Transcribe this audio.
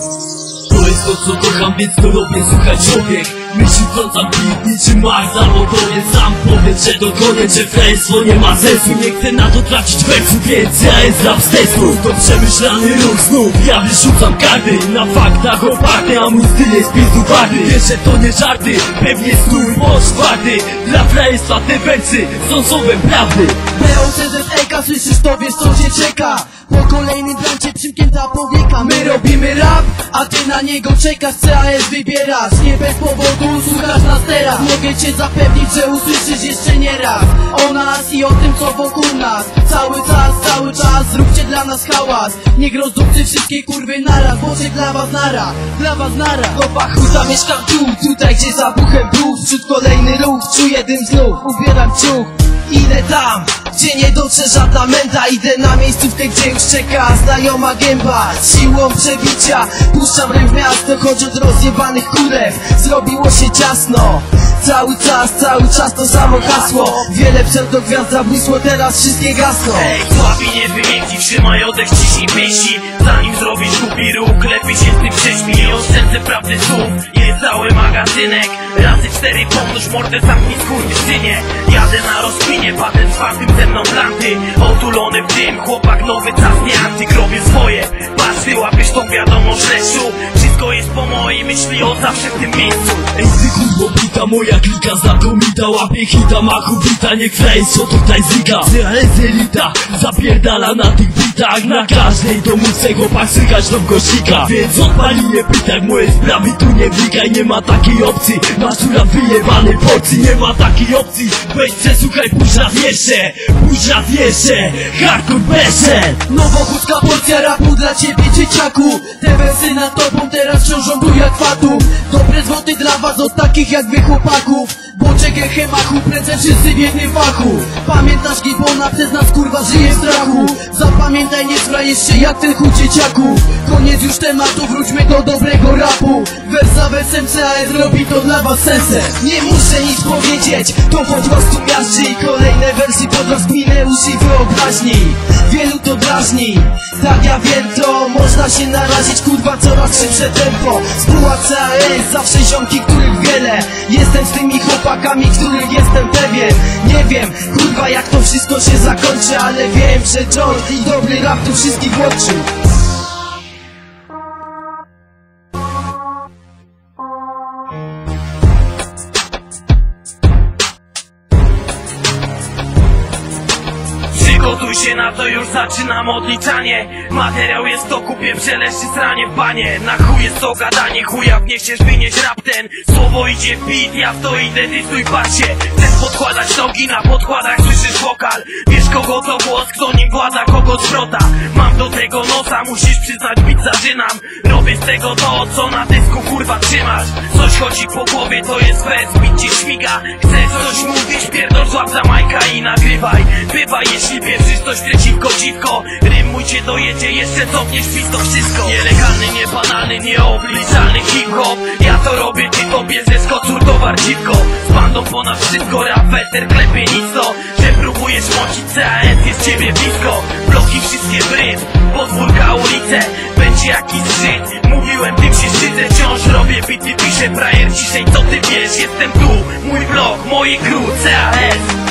To jest to, co kocham, więc to robię, słuchaj człowiek. Myśli wtrącam beat niczym Max zawodowiec. Sam powiem, że dogonę, że frajerstwo nie ma sensu. Nie chcę na to tracić wersu, więc ja jest rap z testu. To przemyślany ruch znów, ja wyrzucam karty na faktach oparty, a mój styl jest pizdu warty. Wiesz, że to nie żarty, pewnie stój poczwarty. Dla frajerstwa te wersy są słowem prawdy. BOCZK, słyszysz to, wiesz co cię czeka. Po kolejnym brancie przymknięta powieka. My robimy rap, a ty na niego czekasz. CAS wybierasz, nie bez powodu słuchasz nas teraz. Mogę cię zapewnić, że usłyszysz jeszcze nie raz o nas i o tym, co wokół nas. Cały czas zróbcie dla nas hałas. Niech rozdupcy wszystkie kurwy naraz. Boże dla was nara. Do Pachuta mieszkam tutaj gdzie za buchem brów. Wśród kolejny ruch, czuję dym znów. Ubieram ciuch, idę tam, gdzie nie dotrze żadna menda. Idę na miejscówkę, gdzie już czeka znajoma gęba. Siłą przebicia puszczam rym w miasto, choć od rozjebanych kurew zrobiło się ciasno. Cały czas to samo hasło. Wiele pseudogwiazd zabłysło, teraz wszystkie gasną. Ej, słabi nie wymięknij, trzymaj oddech, ciśnij pięści. Zanim zrobisz głupi ruch, lepiej się z tym prześpij. Oszczędzę prawdy słów, jest cały magazynek. Razy 4 pomnóż mordę, zamknij skurwysynie. Jadę na rozkminie, patent czwartym ze mną planty. Otulony w dym, chłopak nowy czas nie antyk. Robię swoje, patrz, wyłapiesz tą wiadomość leszczu. Wszystko jest po mojej myśli, od zawsze w tym miejscu. Ej ty kurwo bita, moja klika znakomita. Łapie hita, machu bita, niech frajerstwo tutaj znika. CAS elita, zapierdala na tych bitach. Na każdej domówce chłopak sykać do gościka. Więc odpali nie pytaj, moje sprawy tu nie wnikaj. Nie ma takiej opcji, masz tu na wyjebanej porcji. Nie ma takiej opcji, weź przesłuchaj, puść raz jeszcze. Hardcore Beszel. Nowochódzka porcja rapu dla ciebie dzieciaku. Te wersy nad tobą teraz ciążą tu jak fatum. Dobre zwroty dla was od takich jak wy chłopaków. Boczek hemachu, prędzej wszyscy w jednym fachu. Pamiętasz Gibona, przez nas kurwa żyje w strachu. Zapamiętaj, nie zbrajesz się jak ten chuj dzieciaku. Koniec już tematu, wróćmy do dobrego rapu. Wers za wersem CAS robi to dla was sensem. Nie muszę nic powiedzieć, to po prostu miażdży. I kolejne wersy pod rozkminę uszy wyobraźni. Wielu to drażni, tak ja wiem to. Można się narazić, kurwa, coraz szybsze tempo. Spółka CAS, zawsze ziomki, których wiele. Jestem z tymi chłopakami, których jestem pewien. Nie wiem, kurwa, jak to wszystko się zakończy, ale wiem, że John i dobry rap tu wszystkich łączył. Przygotuj się na to, już zaczynam odliczanie. Materiał jest to, kupię przeleży sranie w banie. Na chuj jest to gadanie, chuja w nie chcesz wynieść rap ten. Słowo idzie w beat, ja w to idę, ty stój patrz się. Chcesz podkładać nogi, na podkładach słyszysz wokal. Wiesz kogo to głos, kto nim włada, kogo zwrota. Mam do tego nosa, musisz przyznać, bit zażynam. Robię z tego to, co na dysku kurwa trzymasz. Coś chodzi po głowie, to jest wers, bit cię śmiga. Chcesz coś mówić, pierdol, złap za majka i nagrywaj. Bywaj, jeśli wierzysz coś przeciwko dziwko. Rymuj cię dojedzie, jeszcze cofniesz pisto wszystko. Nielegalny, niebanalny, nieobliczalny hip-hop. Ja to robię, ty to bierzesz, kocur towar dziwko. Z bandą ponad wszystko, rap weter, klepie nic to. Że próbujesz mącić, CAS jest ciebie blisko. Bloki wszystkie w rytm, podwórka, ulice. Będzie jakiś szczyt, mówiłem, tym się szczycę. Wciąż robię bity, piszę frajer ciszej, co ty wiesz? Jestem tu, mój blok, moje crew, CAS.